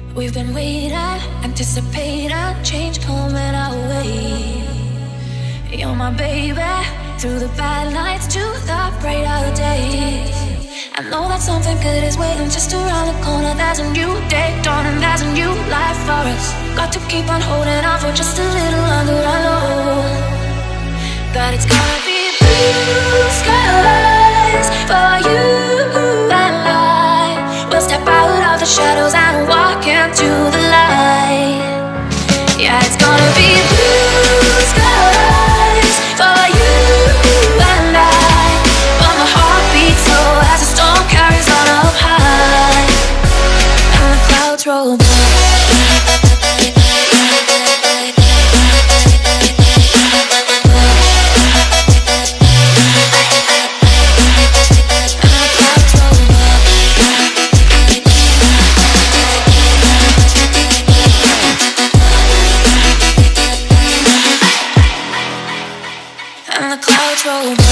We've been waiting, anticipating change coming our way. You're my baby, through the bad nights to the brighter days. I know that something good is waiting just around the corner. There's a new day dawning, there's a new life for us. Got to keep on holding on for just a little longer. I know that it's gonna be blue skies for you and I. We'll step out of the shadows and walk into the light. Yeah, it's gonna be blue skies for you and I. But my heart beats slow as the storm carries on up high, and the clouds roll by. And the clouds roll by.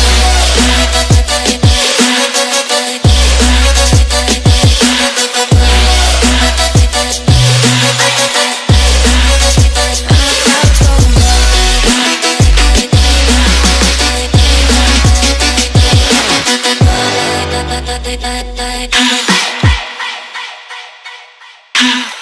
Bye.